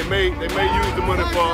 they may use the money for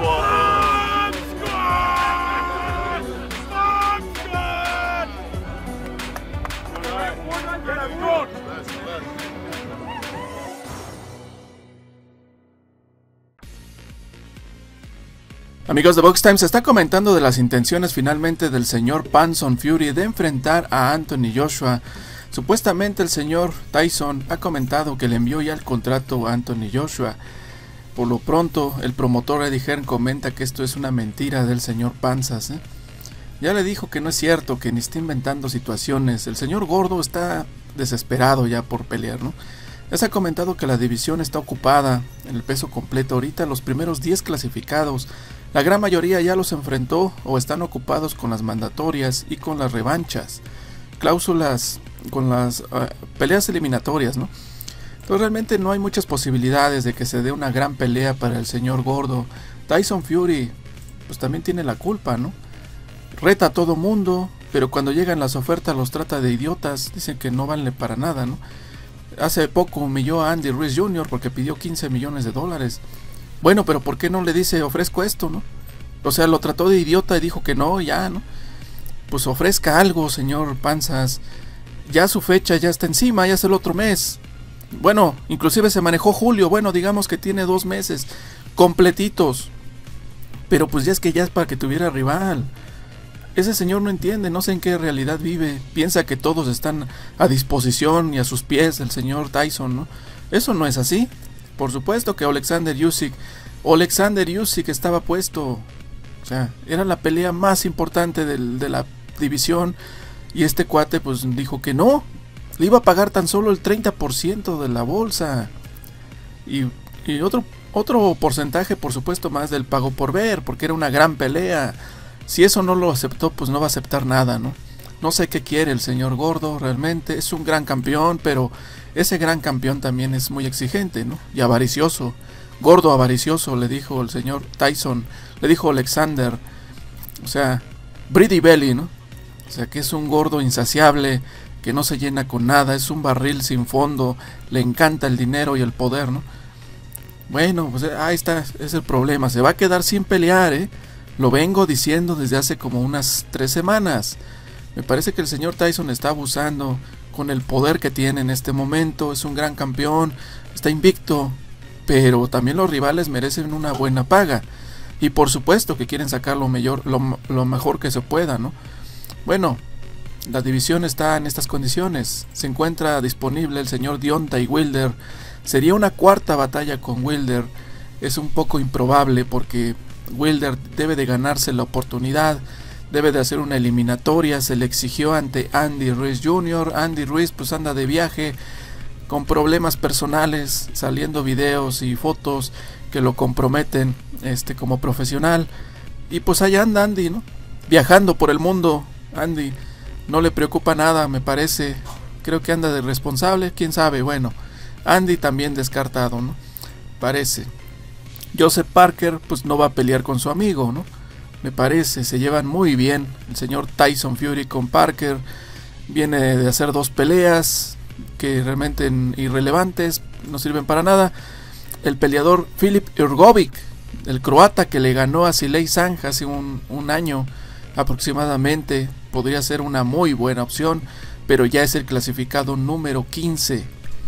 Amigos de Box Time, se está comentando de las intenciones finalmente del señor Tyson Fury de enfrentar a Anthony Joshua. Supuestamente el señor Tyson ha comentado que le envió ya el contrato a Anthony Joshua. Por lo pronto, el promotor Eddie Hearn comenta que esto es una mentira del señor Panzas, ¿eh? Ya le dijo que no es cierto, que ni está inventando situaciones. El señor Gordo está desesperado ya por pelear, ¿no? Ya se ha comentado que la división está ocupada en el peso completo. Ahorita los primeros 10 clasificados, la gran mayoría ya los enfrentó o están ocupados con las mandatorias y con las revanchas, cláusulas con las peleas eliminatorias, ¿no? Entonces realmente no hay muchas posibilidades de que se dé una gran pelea para el señor Gordo. Tyson Fury pues también tiene la culpa, ¿no? Reta a todo mundo, pero cuando llegan las ofertas los trata de idiotas, dicen que no vale para nada, ¿no? Hace poco humilló a Andy Ruiz Jr. porque pidió $15 millones. Bueno, pero ¿por qué no le dice ofrezco esto, no? O sea, lo trató de idiota y dijo que no, ya, ¿no? Pues ofrezca algo, señor Panzas. Ya su fecha ya está encima, ya es el otro mes. Bueno, inclusive se manejó julio, bueno, digamos que tiene 2 meses completitos. Pero pues ya es para que tuviera rival. Ese señor no entiende, no sé en qué realidad vive. Piensa que todos están a disposición y a sus pies el señor Tyson, ¿no? Eso no es así. Por supuesto que Alexander Usyk estaba puesto. O sea, era la pelea más importante de la división. Y este cuate pues dijo que no. Le iba a pagar tan solo el 30% de la bolsa. Y otro porcentaje, por supuesto, más del pago por ver, porque era una gran pelea. Si eso no lo aceptó, pues no va a aceptar nada, ¿no? No sé qué quiere el señor Gordo, realmente es un gran campeón, pero ese gran campeón también es muy exigente, ¿no? Y avaricioso. Gordo avaricioso, le dijo el señor Tyson, le dijo Alexander. O sea, Brady Belly, ¿no? O sea, que es un gordo insaciable, que no se llena con nada, es un barril sin fondo, le encanta el dinero y el poder, ¿no? Bueno, pues ahí está, es el problema, se va a quedar sin pelear, ¿eh? Lo vengo diciendo desde hace como unas 3 semanas. Me parece que el señor Tyson está abusando con el poder que tiene en este momento, es un gran campeón, está invicto, pero también los rivales merecen una buena paga. Y por supuesto que quieren sacar lo mejor que se pueda, ¿no? Bueno, la división está en estas condiciones. Se encuentra disponible el señor Deontay Wilder. Sería una cuarta batalla con Wilder. Es un poco improbable porque Wilder debe de ganarse la oportunidad. Debe de hacer una eliminatoria. Se le exigió ante Andy Ruiz Jr. Andy Ruiz pues anda de viaje con problemas personales, saliendo videos y fotos que lo comprometen como profesional. Y pues allá anda Andy, ¿no? Viajando por el mundo. Andy no le preocupa nada, me parece. Creo que anda de responsable, quién sabe. Bueno, Andy también descartado, ¿no? Parece. Joseph Parker pues no va a pelear con su amigo, ¿no? Me parece, se llevan muy bien el señor Tyson Fury con Parker. Viene de hacer 2 peleas que realmente irrelevantes, no sirven para nada. El peleador Filip Hrgovic, el croata que le ganó a Silei Sang hace un año aproximadamente, podría ser una muy buena opción, pero ya es el clasificado número 15.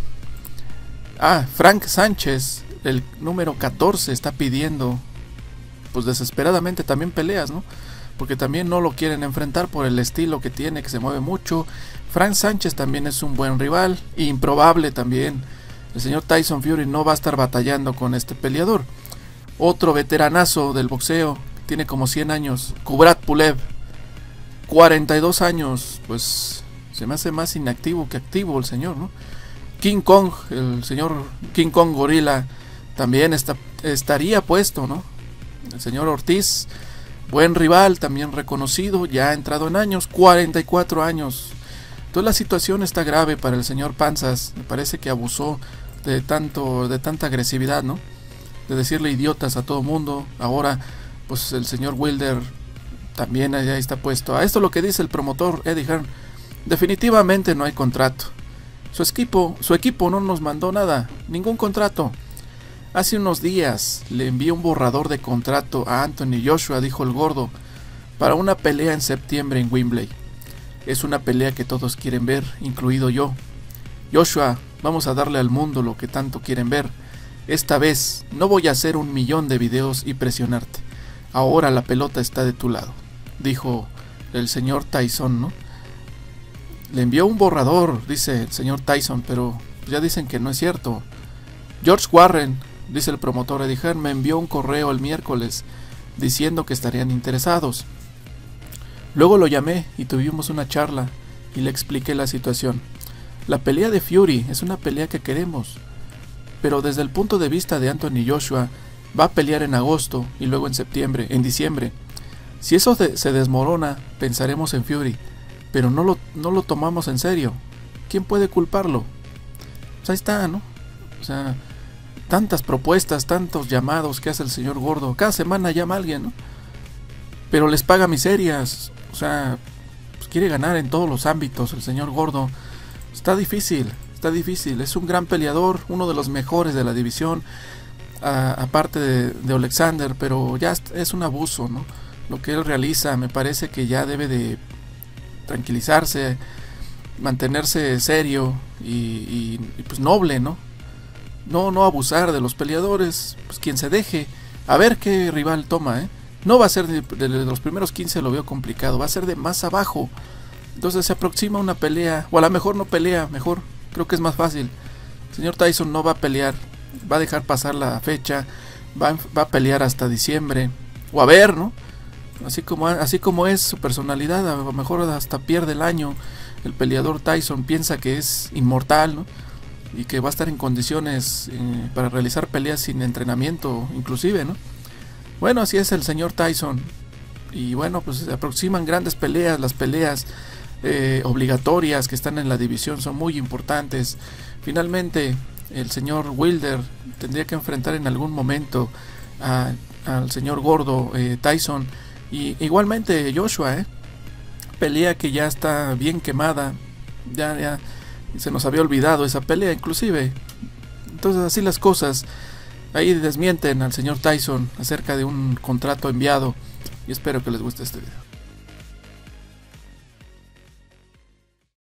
Frank Sánchez, el número 14, está pidiendo pues desesperadamente también peleas, ¿no? Porque también no lo quieren enfrentar por el estilo que tiene, que se mueve mucho. Frank Sánchez también es un buen rival, improbable también. El señor Tyson Fury no va a estar batallando con este peleador. Otro veteranazo del boxeo, tiene como 100 años, Kubrat Pulev, 42 años, pues se me hace más inactivo que activo el señor, ¿no? King Kong, el señor King Kong Gorila, también estaría puesto, ¿no? El señor Ortiz, buen rival, también reconocido, ya ha entrado en años, 44 años. Entonces la situación está grave para el señor Panzas. Me parece que abusó de tanta agresividad, ¿no? De decirle idiotas a todo mundo. Ahora, pues el señor Wilder también allá está puesto. A esto lo que dice el promotor Eddie Hearn. Definitivamente no hay contrato. Su equipo no nos mandó nada, ningún contrato. Hace unos días le envié un borrador de contrato a Anthony Joshua, dijo el gordo, para una pelea en septiembre en Wembley. Es una pelea que todos quieren ver, incluido yo. Joshua, vamos a darle al mundo lo que tanto quieren ver. Esta vez no voy a hacer 1.000.000 de videos y presionarte. Ahora la pelota está de tu lado, dijo el señor Tyson, ¿no? Le envió un borrador, dice el señor Tyson, pero ya dicen que no es cierto. George Warren, dice el promotor Eddie Hearn, me envió un correo el miércoles diciendo que estarían interesados. Luego lo llamé y tuvimos una charla y le expliqué la situación. La pelea de Fury es una pelea que queremos, pero desde el punto de vista de Anthony Joshua, va a pelear en agosto y luego en diciembre. Si eso se desmorona, pensaremos en Fury, pero no lo tomamos en serio. ¿Quién puede culparlo? Pues ahí está, ¿no? O sea, tantas propuestas, tantos llamados que hace el señor gordo. Cada semana llama a alguien, ¿no? Pero les paga miserias. O sea, pues quiere ganar en todos los ámbitos el señor gordo. Está difícil. Es un gran peleador, uno de los mejores de la división, aparte de Alexander, pero ya es un abuso, ¿no? Lo que él realiza, me parece que ya debe de tranquilizarse, mantenerse serio y pues noble, ¿no? No abusar de los peleadores, pues quien se deje, a ver qué rival toma, ¿eh? No va a ser de los primeros 15, lo veo complicado, va a ser de más abajo. Entonces se aproxima una pelea, o a lo mejor no pelea, mejor, creo que es más fácil. El señor Tyson no va a pelear, va a dejar pasar la fecha, va a pelear hasta diciembre, o a ver, ¿no? Así como es su personalidad, a lo mejor hasta pierde el año. El peleador Tyson piensa que es inmortal, ¿no? Y que va a estar en condiciones para realizar peleas sin entrenamiento, inclusive, ¿no? Bueno, así es el señor Tyson. Y bueno, pues se aproximan grandes peleas, las peleas obligatorias que están en la división son muy importantes. Finalmente, el señor Wilder tendría que enfrentar en algún momento al señor gordo Tyson. Y igualmente Joshua, pelea que ya está bien quemada, ya se nos había olvidado esa pelea inclusive. Entonces así las cosas. Ahí desmienten al señor Tyson acerca de un contrato enviado y espero que les guste este video.